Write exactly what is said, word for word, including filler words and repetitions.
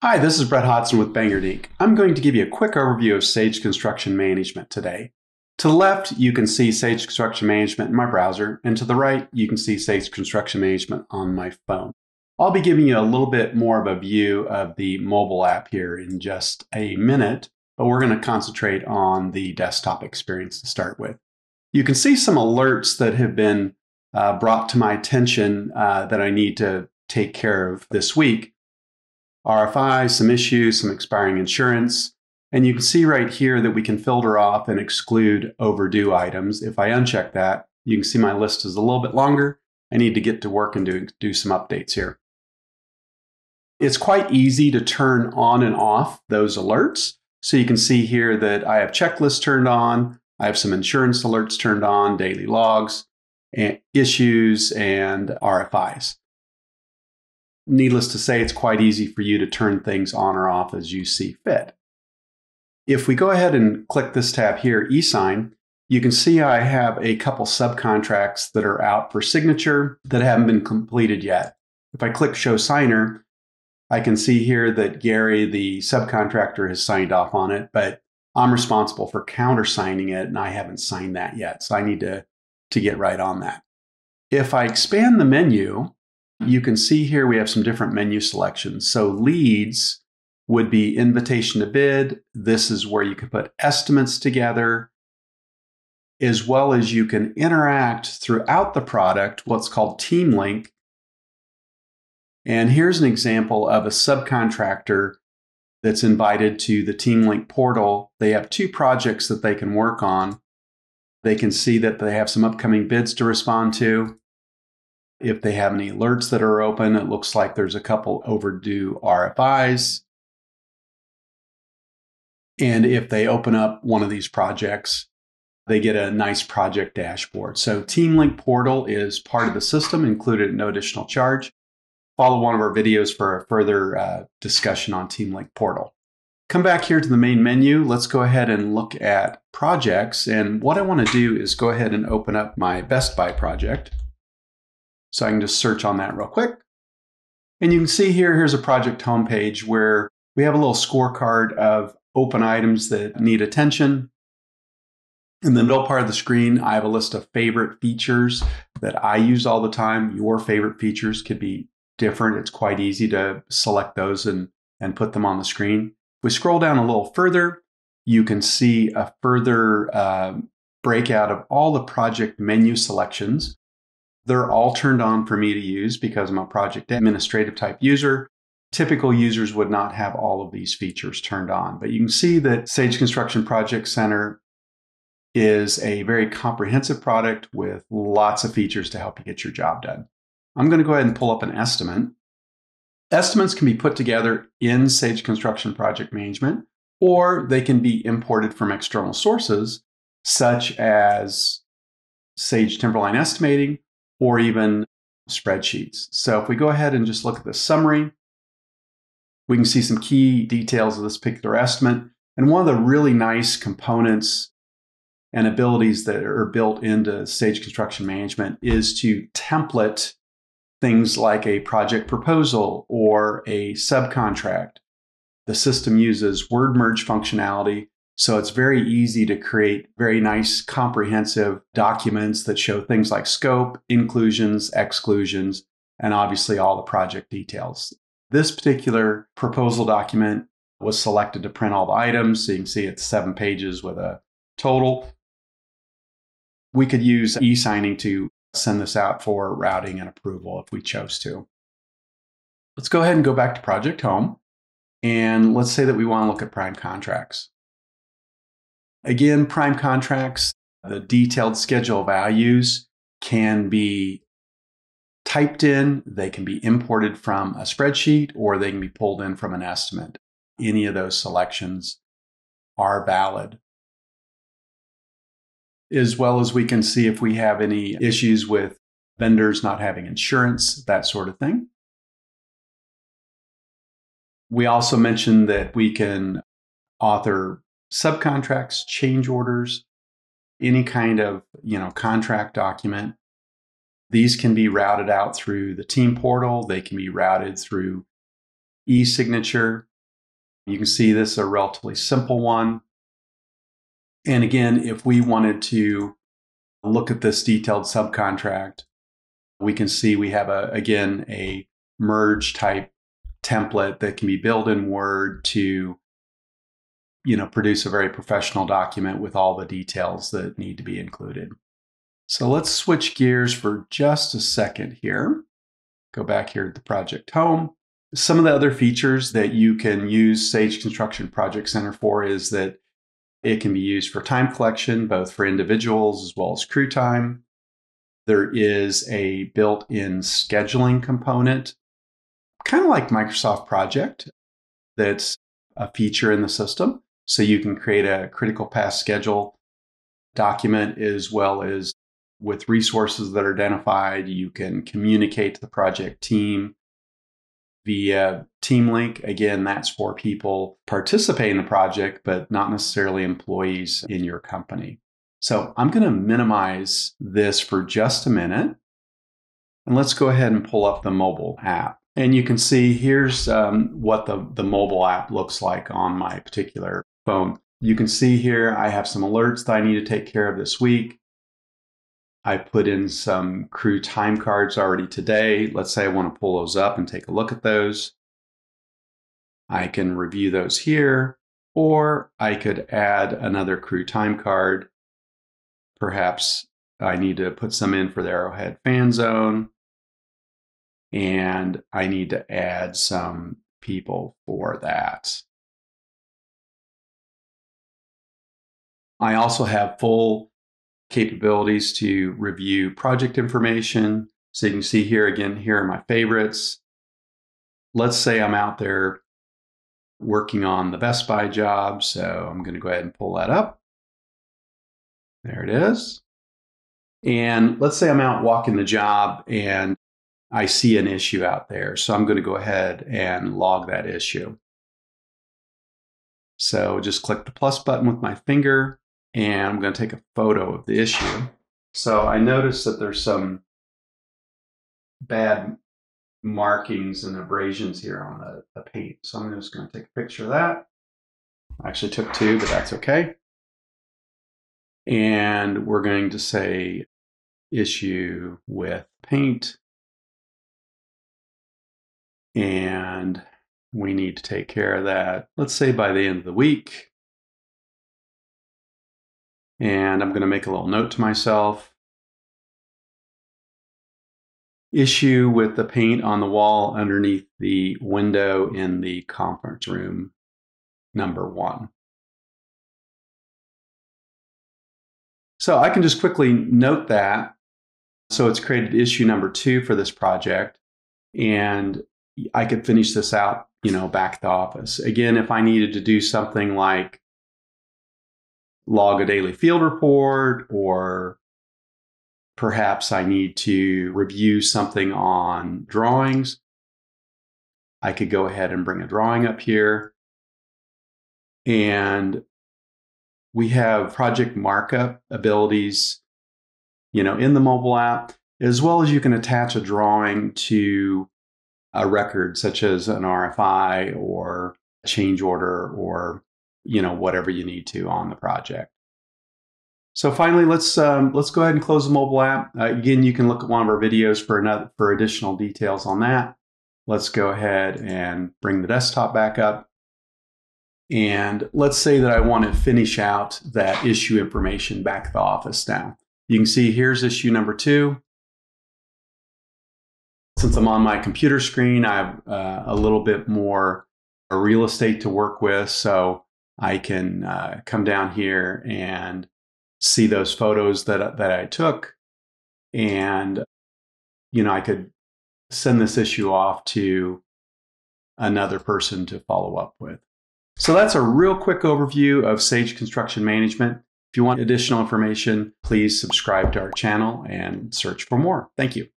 Hi, this is Brett Hodson with Bangert Incorporated. I'm going to give you a quick overview of Sage Construction Management today. To the left, you can see Sage Construction Management in my browser, and to the right, you can see Sage Construction Management on my phone. I'll be giving you a little bit more of a view of the mobile app here in just a minute, but we're going to concentrate on the desktop experience to start with. You can see some alerts that have been uh, brought to my attention uh, that I need to take care of this week. R F Is, some issues, some expiring insurance, and you can see right here that we can filter off and exclude overdue items. If I uncheck that, you can see my list is a little bit longer. I need to get to work and do, do some updates here. It's quite easy to turn on and off those alerts. So you can see here that I have checklists turned on, I have some insurance alerts turned on, daily logs, and issues, and R F Is. Needless to say, it's quite easy for you to turn things on or off as you see fit. If we go ahead and click this tab here, eSign, you can see I have a couple subcontracts that are out for signature that haven't been completed yet. If I click Show Signer, I can see here that Gary, the subcontractor, has signed off on it, but I'm responsible for countersigning it, and I haven't signed that yet, so I need to, to get right on that. If I expand the menu, you can see here we have some different menu selections. So leads would be invitation to bid. This is where you can put estimates together, as well as you can interact throughout the product, what's called Team Link. And here's an example of a subcontractor that's invited to the Team Link portal. They have two projects that they can work on. They can see that they have some upcoming bids to respond to. If they have any alerts that are open, it looks like there's a couple overdue R F Is. And if they open up one of these projects, they get a nice project dashboard. So Team Link Portal is part of the system, included at no additional charge. Follow one of our videos for a further uh, discussion on Team Link Portal. Come back here to the main menu. Let's go ahead and look at projects. And what I want to do is go ahead and open up my Best Buy project. So I can just search on that real quick. And you can see here, here's a project homepage where we have a little scorecard of open items that need attention. In the middle part of the screen, I have a list of favorite features that I use all the time. Your favorite features could be different. It's quite easy to select those and, and put them on the screen. If we scroll down a little further, you can see a further uh, breakout of all the project menu selections. They're all turned on for me to use because I'm a project administrative type user. Typical users would not have all of these features turned on. But you can see that Sage Construction Project Center is a very comprehensive product with lots of features to help you get your job done. I'm going to go ahead and pull up an estimate. Estimates can be put together in Sage Construction Project Management, or they can be imported from external sources, such as Sage Timberline Estimating, or even spreadsheets. So if we go ahead and just look at the summary, we can see some key details of this particular estimate. And one of the really nice components and abilities that are built into Sage Construction Management is to template things like a project proposal or a subcontract. The system uses word merge functionality, so it's very easy to create very nice, comprehensive documents that show things like scope, inclusions, exclusions, and obviously all the project details. This particular proposal document was selected to print all the items, so you can see it's seven pages with a total. We could use e-signing to send this out for routing and approval if we chose to. Let's go ahead and go back to Project Home, and let's say that we want to look at prime contracts. Again, prime contracts, the detailed schedule values can be typed in, they can be imported from a spreadsheet, or they can be pulled in from an estimate. Any of those selections are valid. As well as we can see if we have any issues with vendors not having insurance, that sort of thing. We also mentioned that we can author subcontracts, change orders, any kind of, you know, contract document. These can be routed out through the team portal. They can be routed through e-signature. You can see this is a relatively simple one. And again, if we wanted to look at this detailed subcontract, we can see we have, a again, a merge type template that can be built in Word to, you know, produce a very professional document with all the details that need to be included. So let's switch gears for just a second here. Go back here to the project home. Some of the other features that you can use Sage Construction Project Center for is that it can be used for time collection, both for individuals as well as crew time. There is a built-in scheduling component, kind of like Microsoft Project, that's a feature in the system. So you can create a critical path schedule document, as well as with resources that are identified. You can communicate to the project team via Team Link. Again, that's for people participating in the project, but not necessarily employees in your company. So I'm going to minimize this for just a minute. And let's go ahead and pull up the mobile app. And you can see here's um, what the, the mobile app looks like on my particular phone. You can see here I have some alerts that I need to take care of this week. I put in some crew time cards already today. Let's say I want to pull those up and take a look at those. I can review those here, or I could add another crew time card. Perhaps I need to put some in for the Arrowhead fan zone, and I need to add some people for that. I also have full capabilities to review project information. So you can see here again, here are my favorites. Let's say I'm out there working on the Best Buy job. So I'm going to go ahead and pull that up. There it is. And let's say I'm out walking the job and I see an issue out there. So I'm going to go ahead and log that issue. So just click the plus button with my finger, and I'm going to take a photo of the issue. So I notice that there's some bad markings and abrasions here on the, the paint. So I'm just going to take a picture of that. I actually took two, but that's okay. And we're going to say issue with paint. And we need to take care of that, let's say by the end of the week. And I'm going to make a little note to myself. Issue with the paint on the wall underneath the window in the conference room, number one. So I can just quickly note that. So it's created issue number two for this project. And I could finish this out, you know, back at the office. Again, if I needed to do something like log a daily field report, or perhaps I need to review something on drawings, I could go ahead and bring a drawing up here. And we have project markup abilities, you know, in the mobile app, as well as you can attach a drawing to a record such as an R F I or a change order, or, you know, whatever you need to on the project. So finally, let's um, let's go ahead and close the mobile app. Uh, again, you can look at one of our videos for another for additional details on that. Let's go ahead and bring the desktop back up. And let's say that I want to finish out that issue information back at the office now. You can see here's issue number two. Since I'm on my computer screen, I have uh, a little bit more real estate to work with, so I can uh, come down here and see those photos that, that I took. And, you know, I could send this issue off to another person to follow up with. So that's a real quick overview of Sage Construction Management. If you want additional information, please subscribe to our channel and search for more. Thank you.